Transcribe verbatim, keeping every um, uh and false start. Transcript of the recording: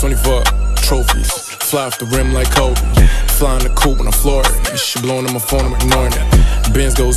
twenty-four trophies. Fly off the rim like Kobe. Flying the coupe when I floor it. She blowing on my phone, I'm ignoring it. Benz goes